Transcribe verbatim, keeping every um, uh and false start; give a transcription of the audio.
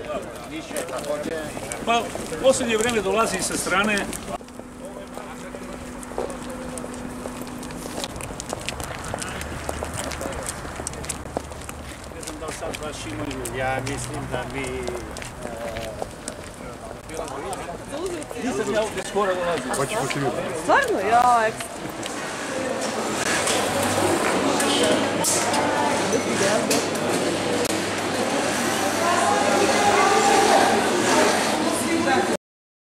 Pa, u posljednje vreme dolazi sa strane. Ne znam da li sad baš imaju. Ja mislim da mi... Nisam ja ovdje skoro dolazim. Hoćeš po ti Stvarno? Ja, ekstra.